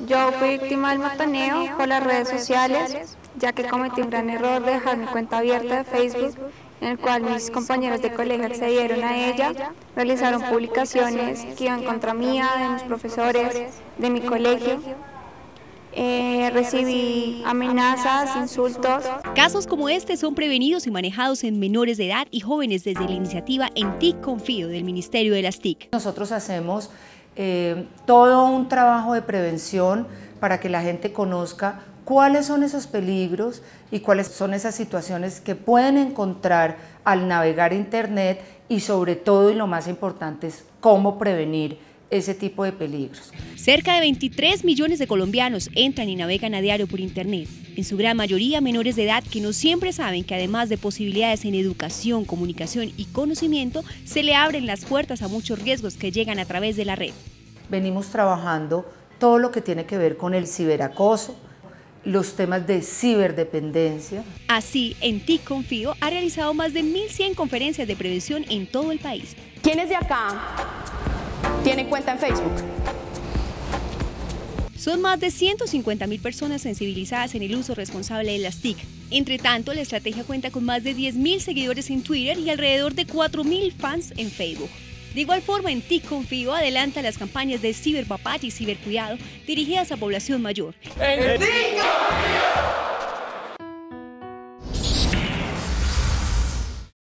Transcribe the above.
Yo fui víctima del matoneo por las redes sociales, ya que cometí un gran error de dejar mi cuenta abierta de Facebook, en el cual mis compañeros de colegio accedieron a ella, realizaron publicaciones que iban contra mía, de mis profesores, de mi colegio. Recibí amenazas, insultos. Casos como este son prevenidos y manejados en menores de edad y jóvenes desde la iniciativa En TIC Confío del Ministerio de las TIC. Nosotros hacemos todo un trabajo de prevención para que la gente conozca cuáles son esos peligros y cuáles son esas situaciones que pueden encontrar al navegar Internet y sobre todo, y lo más importante, es cómo prevenir ese tipo de peligros. Cerca de 23 millones de colombianos entran y navegan a diario por Internet, en su gran mayoría menores de edad que no siempre saben que además de posibilidades en educación, comunicación y conocimiento, se le abren las puertas a muchos riesgos que llegan a través de la red. Venimos trabajando todo lo que tiene que ver con el ciberacoso, los temas de ciberdependencia. Así, En TIC Confío ha realizado más de 1.100 conferencias de prevención en todo el país. ¿Quiénes de acá tienen cuenta en Facebook? Son más de 150.000 personas sensibilizadas en el uso responsable de las TIC. Entre tanto, la estrategia cuenta con más de 10.000 seguidores en Twitter y alrededor de 4.000 fans en Facebook. De igual forma, En TIC Confío adelanta las campañas de ciberpapá y cibercuidado dirigidas a población mayor. ¡En TIC Confío!